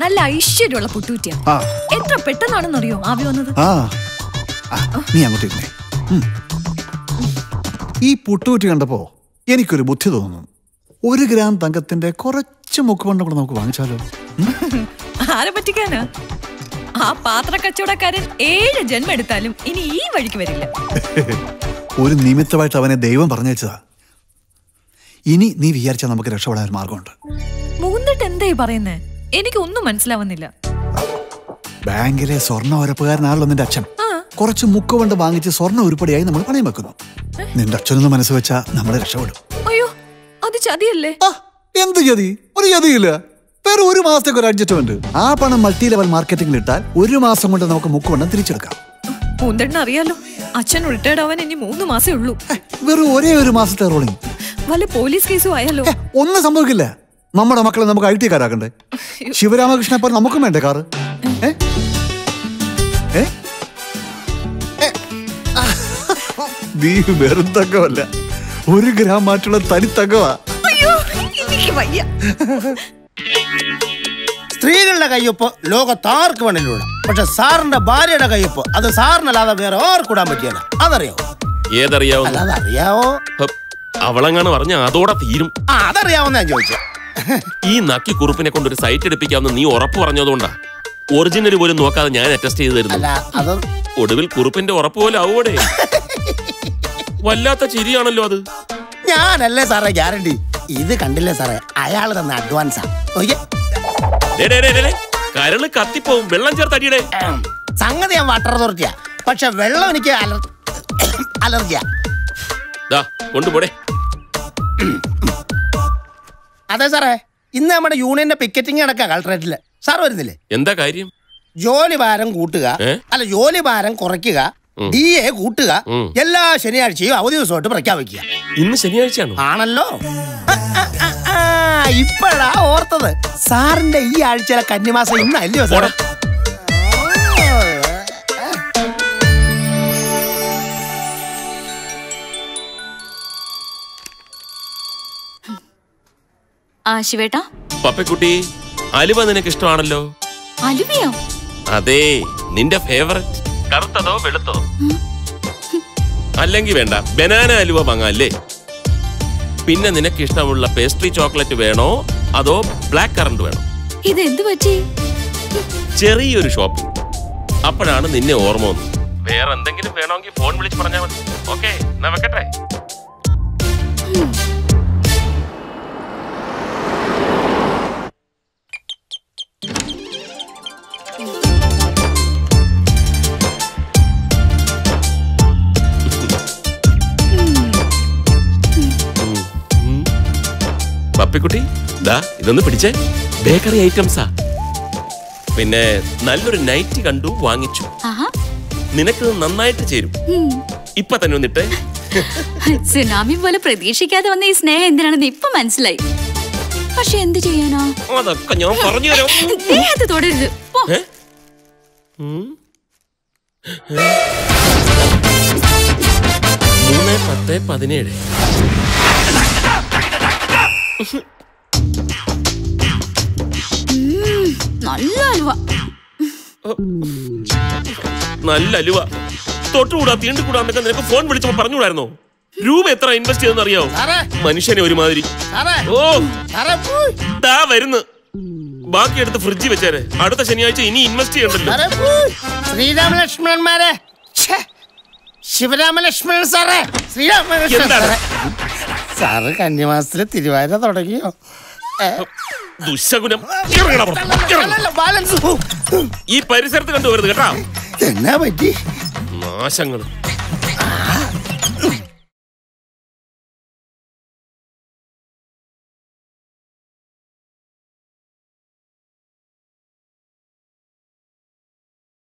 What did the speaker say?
നല്ല ഐശ്വര്യമുള്ള പുട്ടൂറ്റിയാ. എത്ര പെട്ടെന്നാണെന്നറിയോ ആവി വന്നത്. നീ അങ്ങോട്ട് ഇരുന്നേ. ഈ പുട്ടൂറ്റി കണ്ടപ്പോ എനിക്കൊരു ബുദ്ധി തോന്നുന്നു. 1 ഗ്രാം തങ്കത്തിന്റെ കുറച്ച് മുക്കുപണ്ടം കൂടെ നമുക്ക് വാങ്ങിച്ചാലോ? ആരെ പറ്റിക്കാനാ? ആ പാത്ര കച്ചവടക്കാരൻ 7 ജന്മം എടുത്താലും ഇനി ഈ വഴിക്ക് വരില്ല. ഒരു നിമിത്തമായിട്ട് അവനെ ദൈവം പറഞ്ഞയച്ചതാ. ഇനി നീ വിചാരിച്ചാൽ നമുക്ക് രക്ഷപ്പെടാൻ ഒരു മാർഗമുണ്ട്. മൂന്നിട്ട് എന്തായി പറയുന്നേ? എനിക്കൊന്നും മനസ്സിലാവുന്നില്ല. ബാങ്കിലെ സ്വർണ്ണ ഉറപ്പുകാരനാണല്ലോ നിന്റെ അച്ഛൻ. കുറച്ച് മുക്കുപണ്ട് വാങ്ങിച്ച് സ്വർണ്ണ ഉരുപ്പടിയായി നമ്മൾ പണയം വെക്കുന്നു. നിന്റെ അച്ഛനൊന്ന് മനസ്സ് വെച്ചാ നമ്മളെ രക്ഷപ്പെടും. അയ്യോ, അത് ചതിയല്ലേ? എന്ത് ചതി? ഒരു ചതിയില്ല. വേറെ 1 മാസത്തേക്ക് ഒരു അഡ്ജസ്റ്റ്മെന്റ്. ആ പണം മൾട്ടി ലെവൽ മാർക്കറ്റിംഗിൽ ഇട്ടാൽ 1 മാസം കൊണ്ട് നമുക്ക് മുക്കുപണ്ടം തിരിച്ചെടുക്കാം. മൂന്നെണ്ണ അറിയാലോ, അച്ഛൻ റിട്ടയർഡ് ആവാൻ ഇനി 3 മാസേ ഉള്ളൂ. വെറും ഒരേ 1 മാസത്തെ റോളിംഗ്. വല്ല പോലീസ് കേസും ആയാലോ? ഒന്നും സംഭവിക്കില്ല. നമ്മുടെ മക്കളെ നമുക്ക് IT കാരാക്കണ്ടേ? ശിവരാമകൃഷ്ണ പോലെ നമുക്കും വേണ്ടേ കാറ്? നീ വെറും തങ്കമല്ല, 1 ഗ്രാം മാറ്റുള്ള തനി തങ്കമാ. സ്ത്രീകളുടെ കയ്യൊപ്പ് ലോകത്താർക്ക് വേണമെങ്കിലും ഇടാം. പക്ഷെ സാറിന്റെ ഭാര്യയുടെ കയ്യൊപ്പ് അത് സാറിനല്ലാതെ വേറെ ആർക്കിടാൻ പറ്റിയല്ല. അതറിയാവോ? ഏതറിയാവോ? അതറിയാവോ? അവളെങ്ങാണ് പറഞ്ഞ അതോടെ തീരും. അതറിയാവുന്ന ഞാൻ ചോദിച്ചു. ഈ നക്കി കുറുപ്പിനെ കൊണ്ട് ഒരു സൈറ്റ് എടുപ്പിക്കാമെന്ന് നീ ഉറപ്പ് പറഞ്ഞതുകൊണ്ടാ ഒറിജിനൽ പോലും നോക്കാതെ ഞാൻ അറ്റസ്റ്റ് ചെയ്ത് തരുന്നു. ഒടുവിൽ കുറുപ്പിന്റെ ഉറപ്പ് പോലെ ആവോടെ. വല്ലാത്ത ചിരിയാണല്ലോ അത്. ഞാനല്ലേ സാറേ ഗ്യാരണ്ടി. ഇത് കണ്ടില്ലേ സാറേ, അയാൾ തന്ന അഡ്വാൻസാ. കരള് കത്തിപ്പോവും. വെള്ളം ചേർത്തടിയുടെ സംഗതി ഞാൻ വാട്ടർ അതോറിറ്റിയാ. പക്ഷെ വെള്ളം എനിക്ക് അലർജിയാ. കൊണ്ടുപോടെ. അതെ സാറേ, ഇന്ന് നമ്മുടെ യൂണിയന്റെ പിക്കറ്റിംഗ് നടക്കാം കളക്ടറേറ്റില്. സാർ വരുന്നില്ലേ? എന്താ കാര്യം? ജോലി ഭാരം കൂട്ടുക, ജോലി ഭാരം കുറയ്ക്കുക, DA കൂട്ടുക, എല്ലാ ശനിയാഴ്ചയും അവധി ദിവസമായിട്ട് പ്രഖ്യാപിക്കുക. ഇന്ന് ശനിയാഴ്ചയാണോ? ആണല്ലോ. ഇപ്പഴാ ഓർത്തത്. സാറിന്റെ ഈ ആഴ്ചയിലെ കന്നിമാസം ഇന്നല്ലയോ സാർ? ശിവേട്ടാ. പപ്പക്കുട്ടി, അലുവ നിനക്ക് ഇഷ്ടമാണല്ലോ. അലുവയോ? അതെ, നിന്റെ ഫേവറേറ്റ്. കറുത്തതോ വെളുത്തതോ? അല്ലെങ്കിൽ വേണ്ട, ബനാന അലുവ വാങ്ങാല്ലേ. പിന്നെ നിനക്ക് ഇഷ്ടമുള്ള പേസ്ട്രി ചോക്ലേറ്റ് വേണോ അതോ ബ്ലാക്ക് കറന്റ് വേണോ? ഇതെന്ത് പറ്റി? ചെറിയൊരു ഷോപ്പിംഗ്. അപ്പോഴാണ് നിന്നെ ഓർമ്മ വന്നു. വേറെ എന്തെങ്കിലും വേണമെങ്കിൽ ഫോൺ വിളിച്ച് പറഞ്ഞാൽ മതി. ഓക്കെ, എന്നാ വെക്കട്ടെ. പപ്പിക്കുട്ടി, ദാ ഇതൊന്ന് പിടിച്ചേ. ബേക്കറി ഐറ്റംസാ. പിന്നെ നല്ലൊരു നൈറ്റി കണ്ടു, വാങ്ങിച്ചു. നിനക്ക് നന്നായിട്ട് ചേരും. ഇപ്പൊ തന്നെ വന്നിട്ടേ. സുനാമി പോലെ പ്രതീക്ഷിക്കാതെ വന്ന ഈ സ്നേഹം എന്തിനാണെന്ന് ഇപ്പൊ മനസ്സിലായി. പക്ഷെ എന്ത് ചെയ്യാനാ? അതൊക്കെ ഞാൻ പറഞ്ഞു തരാം. ദേഹത്ത് തൊടരുത്. 3-10-17. നല്ല അലുവ. നല്ല അലുവ. തൊട്ടുകൂടാ തീണ്ടുകൂടാന്നൊക്കെ നിനക്ക് ഫോൺ വിളിച്ചപ്പോ പറഞ്ഞുകൂടായിരുന്നോ? രൂപ എത്ര ഇൻവെസ്റ്റ് ചെയ്തെന്ന് അറിയാവോ? മനുഷ്യനെ ഒരുമാതിരി. ഓ ദാ വരുന്നു. ബാക്കി എടുത്ത് ഫ്രിഡ്ജിൽ വെച്ചേരെ. അടുത്ത ശനിയാഴ്ച ഇനി ഇൻവെസ്റ്റ് ചെയ്യണ്ടല്ലോ. ശ്രീരാമലക്ഷ്മണന്മാരെ, ശിവരാമലക്ഷ്മണൻ സാറേ, ശ്രീരാമലക്ഷ്മണൻ സാറ് കന്യമാസത്തില് തിരുവാതിര തുടങ്ങിയോ? ദുശകുനം. ഈ പരിസരത്ത് കണ്ടുവരുത് കേട്ടാ. എന്നാ പറ്റി? നാശങ്ങള്.